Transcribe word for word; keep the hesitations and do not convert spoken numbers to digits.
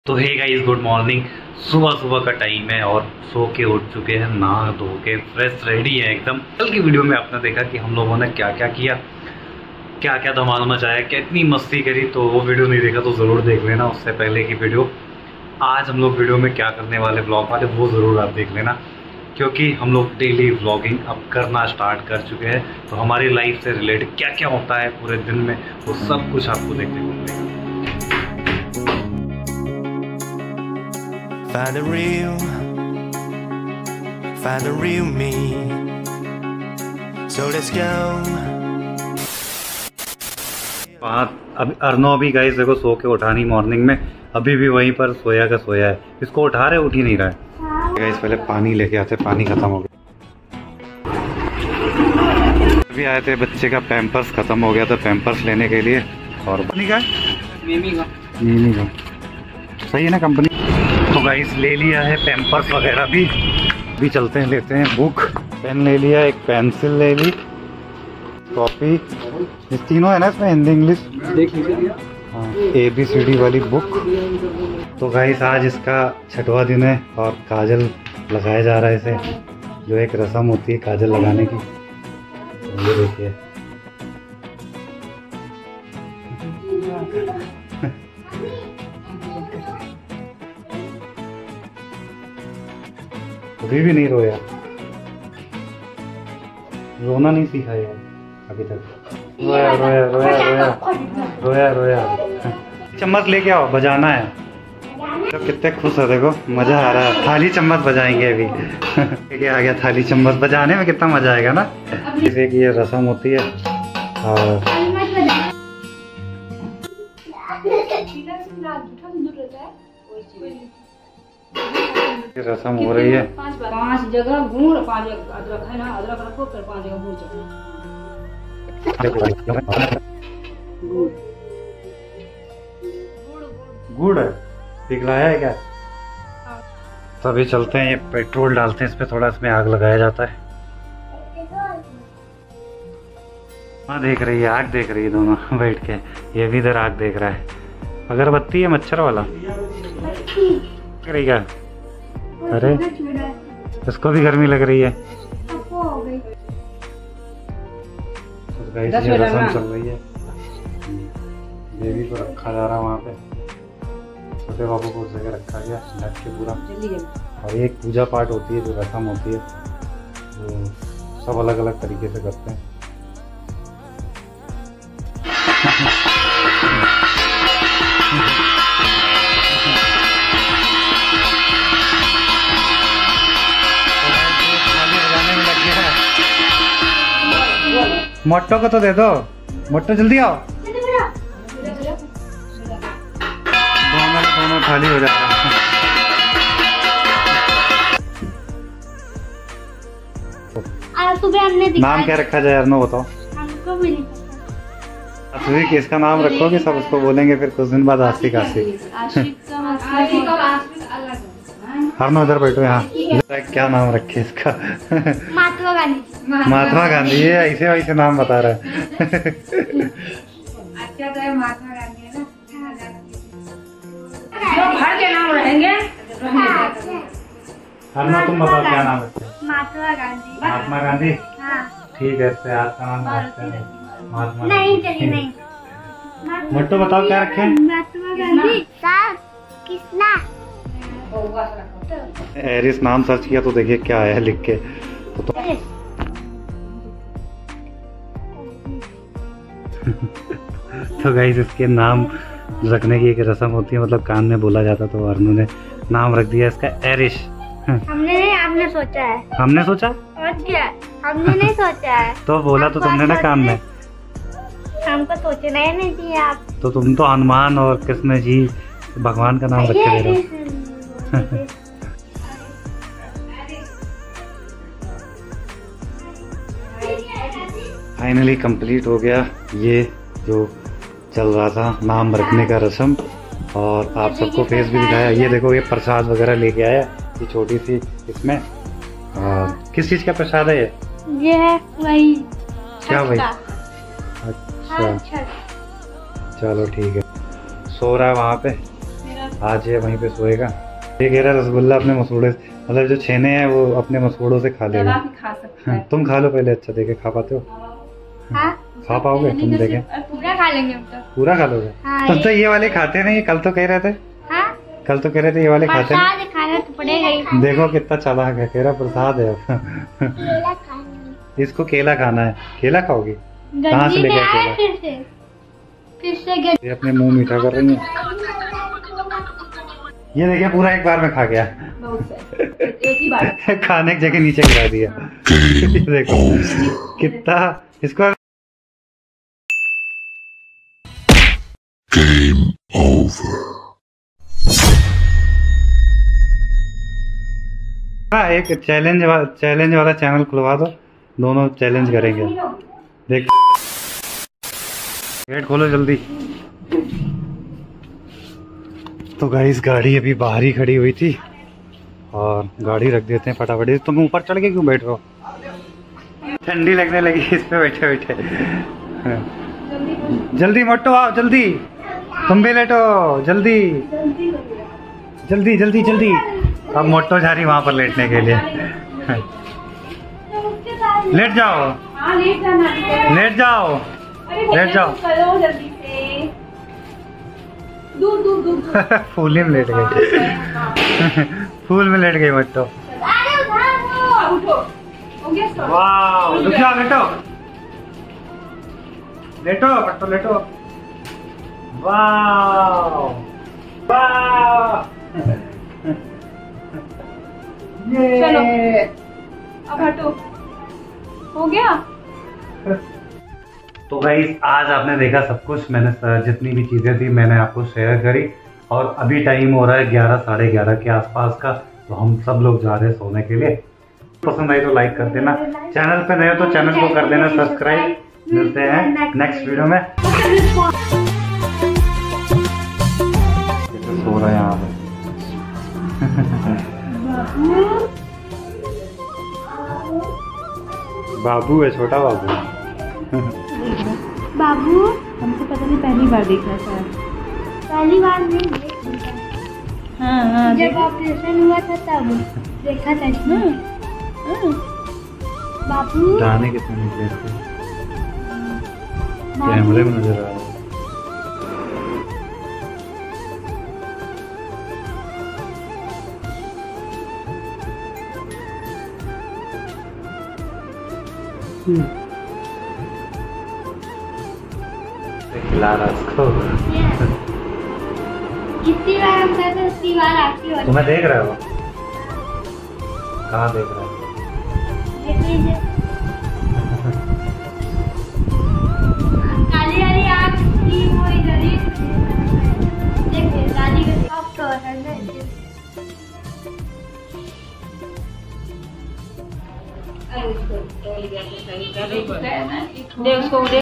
तो hey guys, good morning. सुबह सुबह का टाइम है और सो के उठ चुके हैं, नहा धो के फ्रेश रेडी है एकदम। कल की वीडियो में आपने देखा कि हम लोगों ने क्या क्या किया, क्या क्या धमाल मचाया, कितनी मस्ती करी। तो वो वीडियो नहीं देखा तो ज़रूर देख लेना, उससे पहले की वीडियो। आज हम लोग वीडियो में क्या करने वाले, ब्लॉग वाले, वो ज़रूर आप देख लेना, क्योंकि हम लोग डेली व्लॉगिंग अब करना स्टार्ट कर चुके हैं। तो हमारी लाइफ से रिलेटेड क्या क्या होता है पूरे दिन में, वो सब कुछ आपको देखने को मिलेगा। Find the real, find the real me. So let's go. अब अर्नो अभी गाइस देखो सो के उठा नहीं, मॉर्निंग में अभी भी वहीं पर सोया का सोया है। इसको उठा रहे, उठ ही नहीं रहा है। गाइस पहले पानी लेके आते, पानी खत्म हो गया। अभी आए थे, बच्चे का पैम्पर्स खत्म हो गया था, पैम्पर्स लेने के लिए। और पानी का मीमी का मीमी का सही है ना कंपनी। तो गाइस ले लिया है पैम्पर्स वगैरह भी। भी चलते हैं, लेते हैं बुक, पेन ले लिया, एक पेंसिल ले ली, कॉपी, ये तीनों है ना इसमें, हिंदी इंग्लिश देख लीजिए। हाँ, ए बी सी डी वाली बुक। तो गाइस आज इसका छठवां दिन है और काजल लगाया जा रहा है इसे, जो एक रस्म होती है काजल लगाने की। ये देखिए अभी भी नहीं रोया, रोना नहीं सीखा यार अभी तक। रोया रोया रोया रोया रोया रोया चम्मच लेके आओ, बजाना है। तो कितने खुश है, देखो मजा आ रहा है। थाली चम्मच बजाएंगे अभी। लेके आ गया थाली चम्मच, बजाने में कितना मजा आएगा ना। जैसे कि ये रस्म होती है और रस्म हो रही है। पांच जगह गुड़, पांच जगह अदरक है ना, अदरक रखो, फिर पांच जगह गुड़ गुड़ पिघलाया है क्या? तो अभी चलते हैं, ये पेट्रोल डालते हैं इस पे, थोड़ा इसमें आग लगाया जाता है। हाँ देख रही है, आग देख रही है दोनों बैठ के। ये भी इधर आग देख रहा है। अगरबत्ती है मच्छर वाला, देख रही क्या? अरे इसको भी गर्मी लग रही है। तो गाइस ये रस्म चल रही है, देवी को रखा जा रहा है वहाँ पे, छोटे बाबू को उस जगह रखा गया ढक के पूरा। और एक पूजा पाठ होती है, जो रस्म होती है, वो सब अलग अलग तरीके से करते हैं। मोट्टो को तो दे दो, मोट्टो जल्दी आओ। दोनों दोनों खाली हो जाता है। सुबह हमने नाम क्या रखा जाए अर्नो, बताओ। हमको भी नहीं पता। सुबह किसका नाम रखोगे, सब उसको बोलेंगे फिर कुछ दिन बाद आशिक आशिक। अर्नो इधर बैठो यहाँ। क्या नाम रखे इसका? महात्मा गांधी। महात्मा गांधी, ये ऐसे वैसे नाम बता रहा है। अच्छा तो है महात्मा गांधी है ना, जो भर के नाम रहेंगे। अर्नो तुम बताओ क्या नाम रखे? महात्मा गांधी। महात्मा गांधी, हाँ ठीक है। इससे आज का नाम रखते हैं महात्मा। नहीं चलिए नहीं। मोट्टो बताओ क्या रखे? महात्मा गांधी। कृष्णा। एरिस नाम सर्च किया तो देखिए क्या आया है लिख के। तो, तो तो गाइस इसके नाम रखने की एक रस्म होती है, मतलब कान में बोला जाता, तो अर्नो ने नाम रख दिया इसका एरिश। हमने नहीं, आपने सोचा है। हमने सोचा और क्या, हमने नहीं सोचा है। तो बोला तो तुमने ना कान में। हमको सोचना ही नहीं दिया आप। तो तुम तो हनुमान और कृष्ण जी, भगवान का नाम रखे दे रहे हो। फाइनली कंप्लीट हो गया ये जो चल रहा था नाम रखने का रस्म, और आप सबको फेस भी दिखाया। ये देखो, ये प्रसाद वगैरह लेके आया, ये छोटी सी इसमें। और किस चीज का प्रसाद है ये? ये है वही, क्या वही? अच्छा चलो ठीक है। सो रहा है वहाँ पे। आज ये वहीं पे सोएगा। ये कह रहा रसगुल्ला अपने मसूड़े, मतलब जो छेने हैं वो अपने मसूड़ों से खा लेगा। खा सकता है। तुम खा लो पहले, अच्छा देखे खा पाते हो? हाँ? खा पाओगे तुम? देखे पूरा खा लेंगे हम तो। पूरा खा लोगे? हाँ, तुम तो ये वाले खाते नहीं, कल तो कह रहे थे। हाँ? कल तो कह रहे थे ये वाले खाते नहीं। प्रसाद खाना तो पड़ेगा ही। देखो कितना चालाक है, कह रहा प्रसाद है। केला खाना। इसको केला खाना है। केला खाओगी? कहाँ से गंजी लेके में आए आए केला? फिर से फिर से गंजी। ये अपने मुंह मीठा कर रही है। ये देखिए पूरा एक बार में खा गया। एक ही बार खाने की जगह नीचे गिरा दिया। ये देखो कितना इसको। Game over. हाँ, एक चैलेंज वा, चैलेंज वाला चैनल खुलवा दो, दोनों चैलेंज करेंगे। देख गेट खोलो जल्दी। तो गाइस गाड़ी अभी बाहर ही खड़ी हुई थी और गाड़ी रख देते हैं फटाफट। तुम ऊपर चढ़ के क्यों बैठ रहे हो? ठंडी लगने लगी इस पे बैठे बैठे। जल्दी मोटो आओ जल्दी, तुम भी लेटो जल्दी जल्दी जल्दी जल्दी। अब मोटो जा रही वहां पर लेटने के लिए। लेट जाओ लेट जाओ लेट जाओ। करो जल्दी से। दूर दूर दूर। फूल में लेट गई। फूल में लेट गई मोटो। अरे उठाओ। उठो। हो गया सर। वाह रुक जाओ, लेटो लेटो मोटो लेटो। वाह वाह। चलो अब हटो। हो गया। तो गाइस आज आपने देखा सब कुछ, मैंने जितनी भी चीज़ें थी मैंने आपको शेयर करी। और अभी टाइम हो रहा है ग्यारह साढ़े ग्यारह के आसपास का, तो हम सब लोग जा रहे हैं सोने के लिए। पसंद आई तो लाइक कर देना, चैनल पे नए हो तो चैनल को कर देना सब्सक्राइब। मिलते हैं नेक्स्ट वीडियो में। सो रहा है यहाँ पे। बाबू है, छोटा बाबू। बाबू हमसे पता नहीं पहली बार देखा था। पहली बार नहीं देखा। हाँ हाँ जब ऑपरेशन हुआ था तब देखा था इसमें। बाबू गाने कितने निकले थे, कैमरे में नजर आ रहा है। खिला रहा उसको। जितनी बार हम कहते हैं उतनी बार आपकी होती तुम्हें देख रहे हो? कहाँ देख रहे हो? है। काली वाली आँख की वो इधर ही देखिए दादी का सॉफ्ट हो रहा है। देख उसको